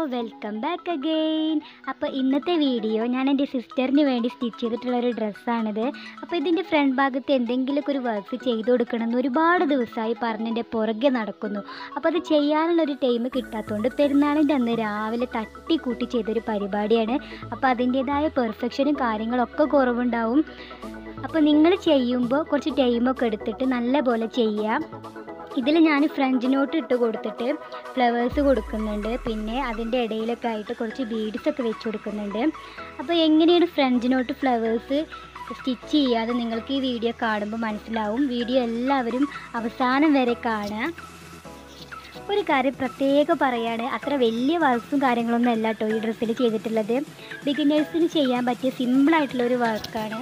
Welcome back again. അപ്പോൾ ഇന്നത്തെ video ഞാൻ എൻ്റെ സിസ്റ്ററിന് വേണ്ടി സ്റ്റിച്ച് ചെയ്തിട്ടുള്ളൊരു ഡ്രസ്സാണിത്. അപ്പോൾ ഇതിൻ്റെ ഫ്രണ്ട് ഭാഗത്ത് എന്തെങ്കിലുമൊക്കെ ഒരു വർക്ക് ചെയ്ത് കൊടുക്കണമെന്ന് ഒരുപാട് ദിവസമായി പറഞ്ഞെൻ്റെ പുറകെ നടക്കുന്നു. അപ്പോൾ അത് ചെയ്യാനുള്ളൊരു ടൈം കിട്ടാത്തതുകൊണ്ട് പെരുന്നാളിൻ്റെ അന്ന് രാവിലെ തട്ടിക്കൂട്ടി ചെയ്തൊരു പരിപാടിയാണ്. അപ്പോൾ അതിൻ്റേതായ പെർഫെക്ഷനും കാര്യങ്ങളൊക്കെ കുറവുണ്ടാവും. അപ്പോൾ നിങ്ങൾ ചെയ്യുമ്പോൾ കുറച്ച് ടൈമൊക്കെ എടുത്തിട്ട് നല്ല പോലെ ചെയ്യാം. ഇതിൽ ഞാൻ ഫ്രഞ്ച് നോട്ട് ഇട്ട് കൊടുത്തിട്ട് ഫ്ലവേഴ്സ് കൊടുക്കുന്നുണ്ട്. പിന്നെ അതിൻ്റെ ഇടയിലൊക്കെ ആയിട്ട് കുറച്ച് ബീഡ്സൊക്കെ വെച്ച് കൊടുക്കുന്നുണ്ട്. അപ്പോൾ എങ്ങനെയാണ് ഫ്രഞ്ച് നോട്ട് ഫ്ലവേഴ്സ് സ്റ്റിച്ച് ചെയ്യാതെ നിങ്ങൾക്ക് ഈ വീഡിയോ കാണുമ്പോൾ മനസ്സിലാവും. വീഡിയോ എല്ലാവരും അവസാനം വരെ കാണുക. ഒരു കാര്യം പ്രത്യേകം പറയുകയാണ്, അത്ര വലിയ വർക്ക്സും കാര്യങ്ങളൊന്നും അല്ല കേട്ടോ ഈ ഡ്രസ്സിൽ ചെയ്തിട്ടുള്ളത്. ബിഗിനേഴ്സിന് ചെയ്യാൻ പറ്റിയ സിമ്പിളായിട്ടുള്ളൊരു വർക്കാണ്.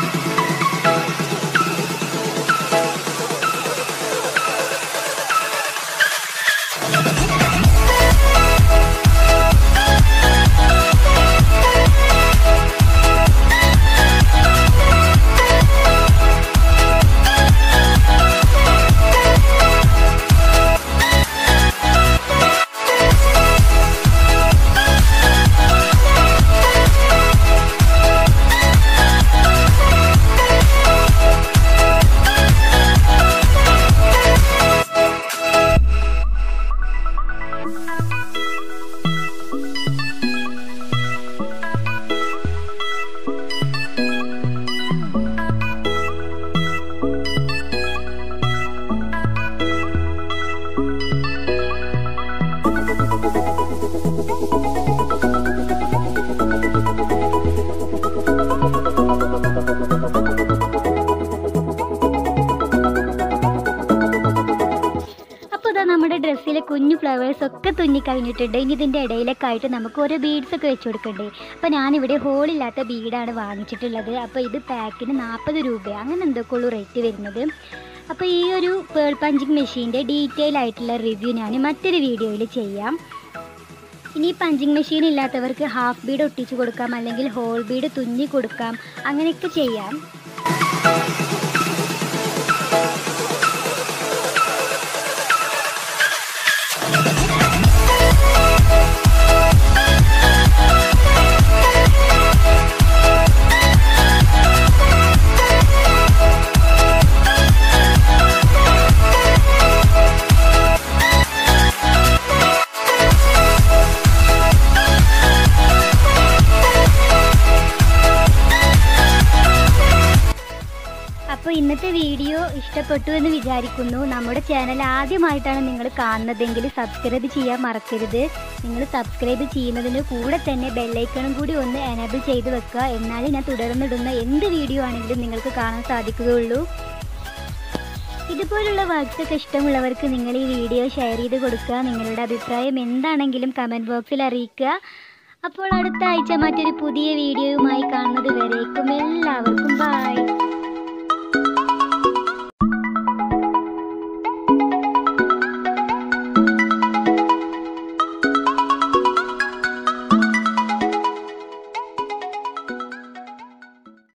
നമ്മുടെ ഡ്രസ്സിലെ കുഞ്ഞു ഫ്ലവേഴ്സൊക്കെ തുന്നി കഴിഞ്ഞിട്ടുണ്ട്. ഇനി ഇതിൻ്റെ ഇടയിലൊക്കെ ആയിട്ട് നമുക്ക് ഓരോ ബീഡ്സൊക്കെ വെച്ച് കൊടുക്കണ്ടേ. അപ്പോൾ ഞാനിവിടെ ഹോളില്ലാത്ത ബീഡാണ് വാങ്ങിച്ചിട്ടുള്ളത്. അപ്പോൾ ഇത് പാക്കിന് 40 രൂപ അങ്ങനെ എന്തൊക്കെ ഉള്ളൂ റേറ്റ് വരുന്നത്. അപ്പോൾ ഈ ഒരു പേൾ പഞ്ചിങ് മെഷീൻ്റെ ഡീറ്റെയിൽ ആയിട്ടുള്ള റിവ്യൂ ഞാൻ മറ്റൊരു വീഡിയോയിൽ ചെയ്യാം. ഇനി പഞ്ചിങ് മെഷീൻ ഇല്ലാത്തവർക്ക് ഹാഫ് ബീഡ് ഒട്ടിച്ച് കൊടുക്കാം, അല്ലെങ്കിൽ ഹോൾ ബീഡ് തുന്നി കൊടുക്കാം, അങ്ങനെയൊക്കെ ചെയ്യാം. അപ്പോൾ ഇന്നത്തെ വീഡിയോ ഇഷ്ടപ്പെട്ടു എന്ന് വിചാരിക്കുന്നു. നമ്മുടെ ചാനൽ ആദ്യമായിട്ടാണ് നിങ്ങൾ കാണുന്നതെങ്കിൽ സബ്സ്ക്രൈബ് ചെയ്യാൻ മറക്കരുത്. നിങ്ങൾ സബ്സ്ക്രൈബ് ചെയ്യുന്നതിന് കൂടെ തന്നെ ബെല്ലൈക്കണും കൂടി ഒന്ന് എനേബിൾ ചെയ്ത് വെക്കുക. എന്നാലും ഞാൻ തുടർന്നിടുന്ന എന്ത് വീഡിയോ ആണെങ്കിലും നിങ്ങൾക്ക് കാണാൻ സാധിക്കുകയുള്ളൂ. ഇതുപോലുള്ള വർക്ക്സൊക്കെ ഇഷ്ടമുള്ളവർക്ക് നിങ്ങൾ ഈ വീഡിയോ ഷെയർ ചെയ്ത് കൊടുക്കുക. നിങ്ങളുടെ അഭിപ്രായം എന്താണെങ്കിലും കമൻറ്റ് ബോക്സിൽ അറിയിക്കുക. അപ്പോൾ അടുത്ത ആഴ്ച മറ്റൊരു പുതിയ വീഡിയോയുമായി കാണുന്നത് വരേക്കും എല്ലാവർക്കും ബൈ.